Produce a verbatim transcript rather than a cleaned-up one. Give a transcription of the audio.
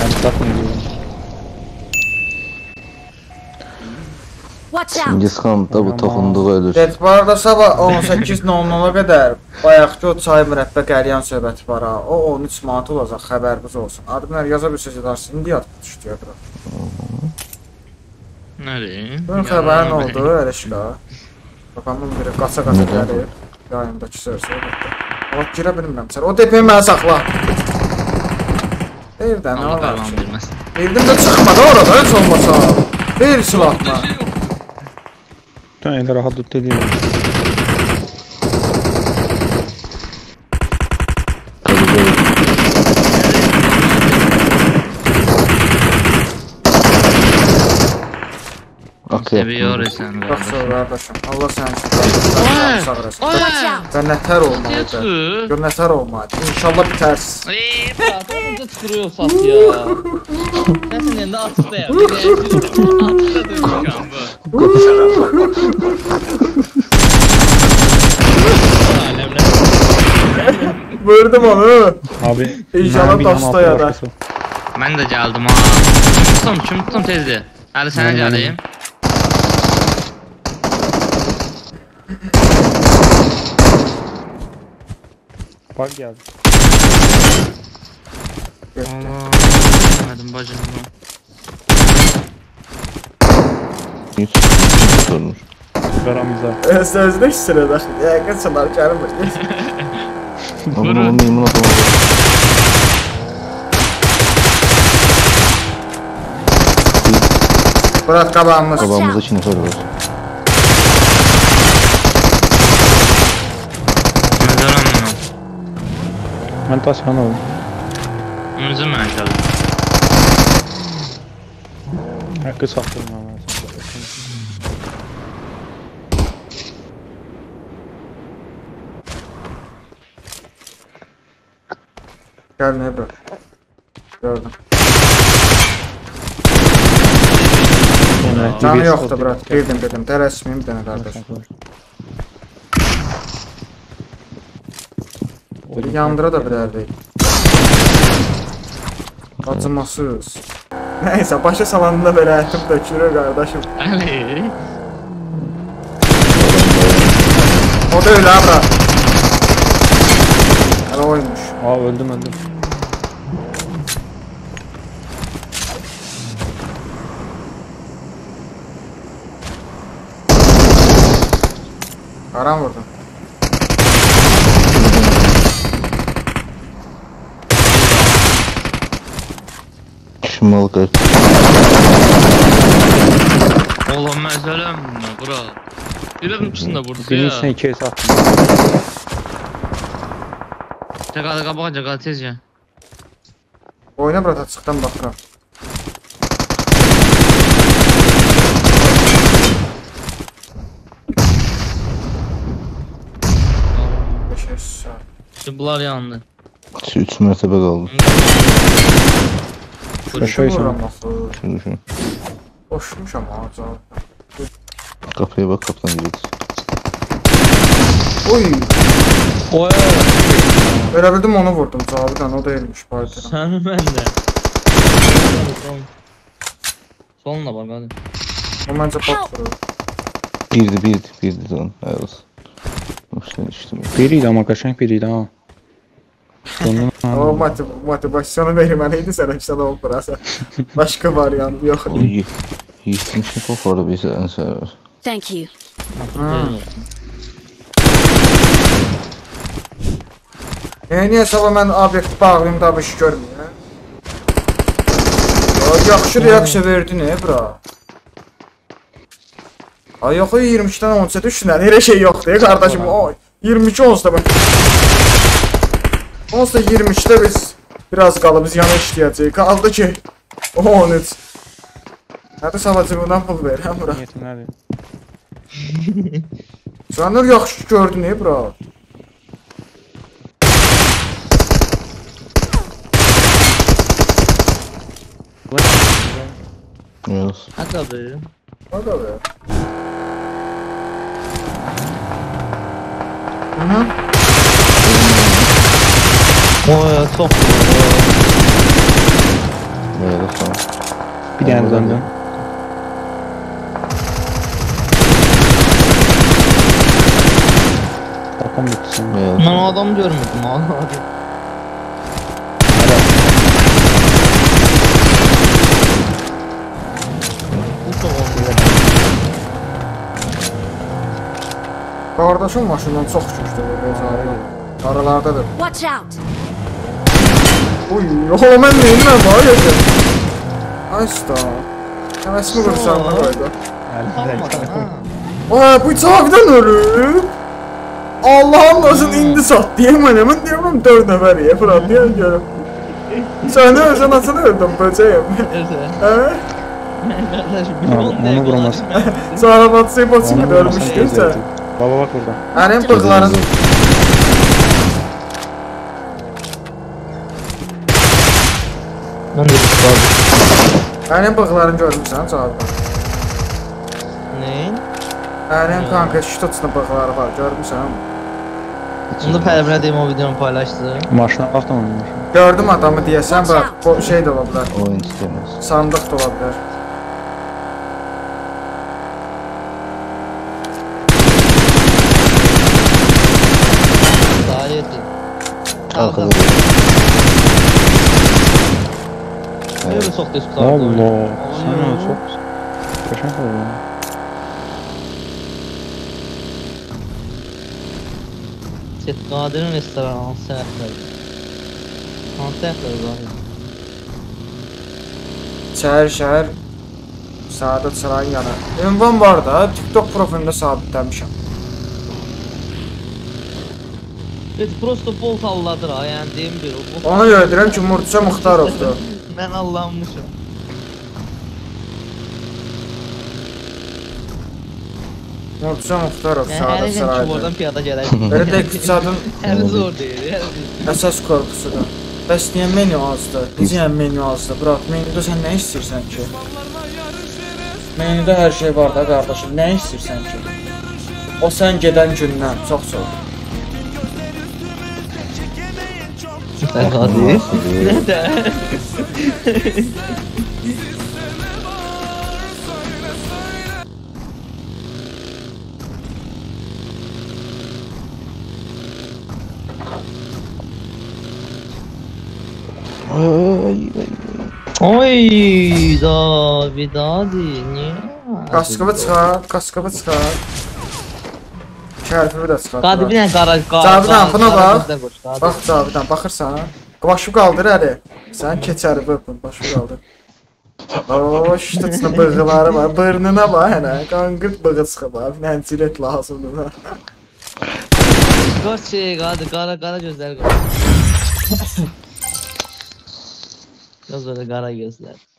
Ben satmıyorum. Çingiz Xan da bu toxunduğu ölür. Evet, bu arada sabah on səkkiz nol nola qədər bayaqki o çay mürəbbə qəryan söhbəti var ha. O on üç manat olacaq, xəbəriniz olsun. Adımlar yaza bir söz edersin, indi yadıb düşdü. Nəri? Bunun xəbərin oldu, Əlişqa. Bakalım biri qaça-qaça gəlir. Yayındakı söz söhbətdə. O girə bilmirəm sən. O depeyi mənə saxla. Evdən nə var? Evdən də çıxmadı orada, heç olmasa. Ver silahla. Tane rahat tut dedi. Seviyor sen. Çok sağ ol kardeşim. Allah seni sağ olsun. Sen nətər olmalıdır. Gör nətər olmalıdır. İnşallah bitersiz. Eee bırak. Önce çıkırıyor sat ya. Sen senin yanında açıkta ya. Açıkta dönmüşəm bu. Vurdum onu. Abi. İnşallah taşta ya da. Ben de geldim ha. Tutum kim tutum tezdi. Hadi sana geleyim. Bak geldi. Allah. Bilmedim bacım bu. Hiç sormuş. Karamıza. Sözde ki sırada. Ya kaçalar karım var. Ama onu memnun adamı. Bırak kabağımız. Kabağımızda Çin eferi var. Ben taşkan oldum. Önümüzü mü açalım? Hakkı sattırma ama. Gel ne bırak. Gördüm. Canı yoktu bırak. Girdim dedim. Teresmiyim bir tane kardeşim. Yandıra da birer değil. Acımasız. Neyse başa salanında böyle ayakım dökülür kardeşim. Ali. O da öyle ha bırak. Hala oymuş. Aa öldüm öldüm. Karan vurdum. Şimal kaç. Oğlum meselem ne bura? Bilerim içinde vurdu ya. Birinin içine ikiye sattım. Tek adı kapağınca kal tez ya. Oyna bırak açıktan bakıram. Şimdi bunlar yandı. Üç mertebe kaldı. Şaşayı sana. Şunu şunu. Boşmuş ama acaba. Kapıya bak, kapıdan girecek. Oy! Oy! Verebildim onu vurdum zabıdan, o değilmiş pardon. Sen ben de. Soluna bak hadi. O bence bot vurur. Birdi birdi birdi lan. Ayarlasın. Hoşlan içtim. Biriydi ama kaşank biriydi ha. O motivasyonu vermeliydi sana işte de o burası. Başka varyant yok. O yetmiş yapıp orada bir sen sever. Thank you. E niye sabah mən obyekt bağlayayım da bir şey görmüyor? Yaxşı reaksiya verdi ne bura? Ay yox iyirmi ikidən on üçə düşünən elə şey yoxdur qardaşım. O iyirmi iki onsda bak. Onsda iyirmi ikidə biz biraz qalıb biz yana işləyəcəyik. Qaldı ki on üç. Hətta savacımdan pul verirəm bura. Niyetim nədir? Sanır yaxşı gördün ne bura? Yes. Hadi abi. Hadi abi. Hı. Oy çok. Bir dənə döndüm. Bakım bitti sonra. Yok. Ben o adamı görmedim. Allah hadi. Bu çok oldu. Qardaşım maşından çox düşmüşdü bu bezarı. Aralardadır. Watch out! Uy, yoxla mən neyimlə var yoxsa? Aysta. Həvəsimi qırsanına qoydu. Utanmadan ha. Vay, bu Cavidan ölüb. Allah'ım nasıl indi sat diye mənə mən deyirəm dörd nəfər ye Fırat diye görüm. Sen de özün nasıl öldün böceğim? Neyse. He? Kardeşim Ha, onu vuramaz. Sonra Batsı'yı Batsı'yı Onu ölmüş vurmasın değilse. tezledi. Baba bak burada. Benim bıkların... Ben de bir kaldım. Benim bıkların görmüşsən Cavidan. Neyin? Benim kanka ştutsuna bıkları var görmüşsən. Onu Pərvinə deyim o videonu paylaşdı. Maşına bax da onun maşına. Gördüm adamı diyesen bak bu şey de olabilir. Oyun istemiyoruz. Sandık da olabilir. Daha yedi. Arkada. Öyle çok da tutardı. Allah. Sen o çok. Kaşın oldu. Set Qadir'in restoranı hansı səhətləri? Hansı səhətləri var? Şehir şehir Saadet Sarayın yanı. Ünvan var da TikTok profilinde sabitlemişim. Evet, prosto bol salladır ha, yani deyim bir o. Ona göre deyirəm ki Murtuza Muxtarovdur. Ben allanmışım. Murtuza Muxtarov Yani her Saadet gün oradan Sarayı'da. piyada gələcək. Böyle de iqtisadın Hər zor deyil, hər zor. əsas korpusudur. Bəs niyə menü azdır? Necə yəni menü azdır? Bırak, menüdə sən nə istəyirsən ki? Menüdə hər şey var da qardaşım, nə istəyirsən ki? O sən gedən gündən çox çox. Sən Qadir. Nasıl? Nə də? Ay ay ay. Oy, David hadi, niyə? Qaskıbı çıxar, qaskıbı çıxar. Şərifimi də çıxar. Qadir bir dənə qara qara. Cavidan, buna qara bax. gözlər qoş, Qadir. Bax Cavidan, baxırsan. Başı qaldır əli. Sən keçəri öpün, başı qaldır. Oo, ştutsuna bığıları var, burnuna bax hənə. Qanqırt bığı çıxıb, nəncilet lazımdır. Qoş şey, Qadir, qara qara gözlər qoş. Göz böyle qara gözlər.